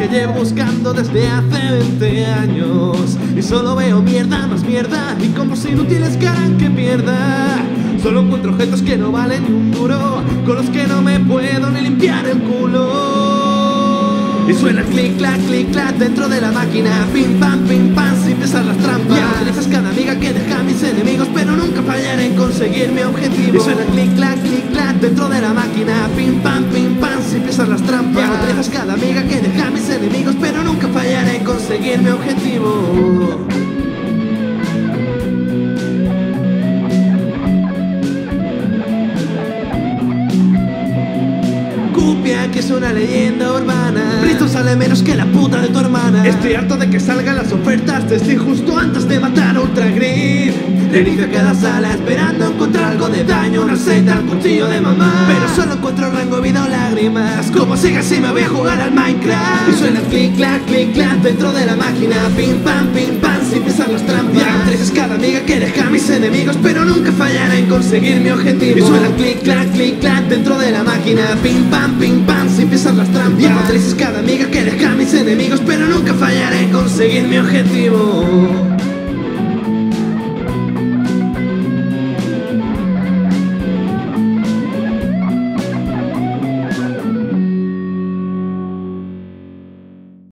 que llevo buscando desde hace 20 años. Y solo veo mierda, más mierda, y combos inútiles que harán que pierda. Solo encuentro objetos que no valen ni un duro, con los que no me puedo ni limpiar el culo. Y suena clic clac dentro de la máquina, pim pam sin pensar las trampas. Ya utilizas cada amiga que deja a mis enemigos, pero nunca fallaré en conseguir mi objetivo. Y suena clic clac dentro de la máquina, pim pam sin pensar las trampas. Ya utilizas cada amiga que deja a mis enemigos, pero nunca fallaré en conseguir mi objetivo. Que es una leyenda urbana, Bristol sale menos que la puta de tu hermana. Estoy harto de que salgan las ofertas de Steam justo antes de matar a Ultra Grid. Reinicio cada sala esperando encontrar algo de daño, una aceite al cuchillo de mamá, pero solo encuentro rango, vida o lágrimas. Como siga así me voy a jugar al Minecraft. Y suena clic clac dentro de la máquina, pim pam sin pisar las trampas. Ya utilizas cada amiga que deja a mis enemigos, pero nunca fallaré en conseguir mi objetivo. Y suena clic clac dentro de la máquina, pim pam sin pisar las trampas. Ya utilizas cada amiga que deja a mis enemigos, pero nunca fallaré en conseguir mi objetivo.